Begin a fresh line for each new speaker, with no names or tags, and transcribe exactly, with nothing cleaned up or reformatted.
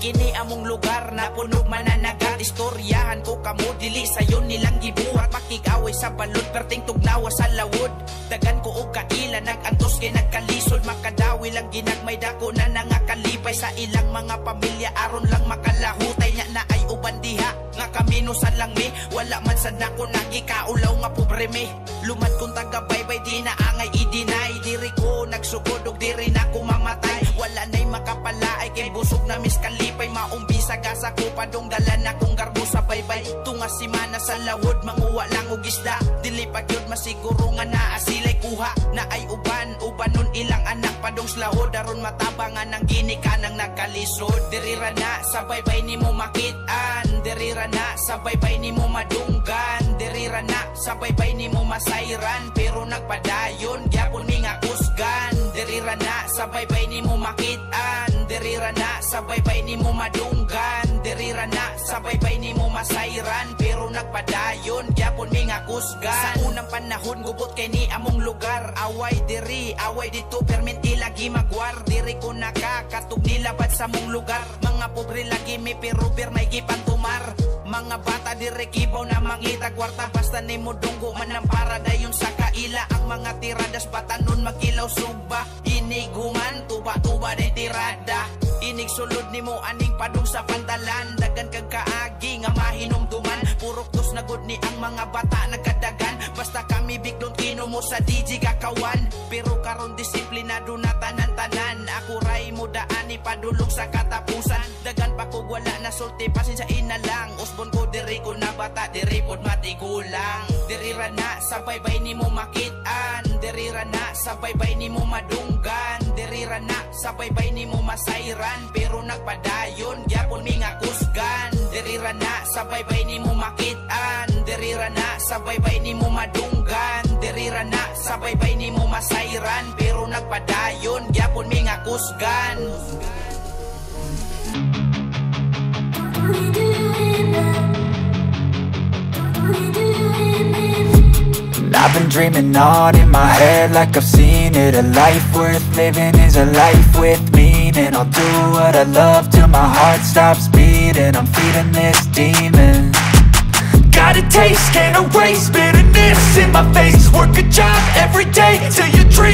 kini among lugar na punog mananagat. Istoryahan ko kamo dili sayon nilang gibuhat. Makikaway sa balod perting tugnawa sa lawod. Dagan ko og kaila nagantos kay nagkalisod. Makadawi lang ginagmay dako na nangakalipay sa ilang mga pamilya aron lang makalahutay nya na ay uban diha nga kaminusan lang mi. Wala man sad nako nagikaulaw nga pobre mi. Lumad kong taga baybay di na angay i-deny. Diri ko nagsugod og diri na ko mamatay. Wala na'y makapalaay kay busog na miskalipay. Maumbisa gasa ko padong dala na kong garbo sa baybay. Tunga simana sa lawod manguwa lang og isda. Dili pa gyud masiguro nga naa sila'y kuha na ay uban. Uban nun ilang anak padong slahod aron matabangan ng ginikanan nagkalisod. Diri ra na sa baybay nimo makitaan. Diri ra na sa baybay nimo madunggan. Diri ra na sa baybay nimo masayran. Pero nagpadayon gyapon mi nga kusgan. Diri ra na sa baybay nimo makitaan. Diri ra na sa baybay nimo madunggan. Diri ra na sa baybay nimo masayran. Pero nagpadayon gyapon mi nga kusgan. Sa unang panahon gubot kay ni among lugar. Away diri, away dito perminti lagi magwar. Diri ko nakakatug nilabad sa mong lugar. Mga pobre lagi mi pero bir may gipantumar. Mga bata diri kibaw na mangita kwarta. Basta nimo dunggo man ang paradayon sa kaila. Ang mga tiradas batanon magilaw sugba. Iniguman tuba-tuba din tirada. Inig sulod nimo aning padung sa pantalan. Dagan kag kaagi nga mahinumduman. Purok dos na good ni ang mga bata nagkadagan. Basta kami bigdon kino mo sa D J kakawan. Pero karon disiplinado na tanan-tanan. Ako ray mo daani padulong sa katapusan. Dagan pa ko wala na sulti pasin sa inalang. Usbon ko diri ko na bata diri pod matigulang. Diri ra na sa baybay nimo makitaan. Diri ra na sa baybay nimo madunggan. Diri ra na sa baybay nimo masayran. Pero nagpadayon gyapon mi nga kusgan. Diri ra na sa baybay nimo makitaan. Diri ra na sa baybay nimo madunggan. Diri ra na sa baybay nimo masayran. Pero nagpadayon gyapon mi nga kusgan.
I've been dreaming on in my head like I've seen it. A life worth living is a life with meaning. I'll do what I love till my heart stops beating. I'm feeding this demon. Got a taste, can't erase bitterness in my face. Work a job every day till your dreams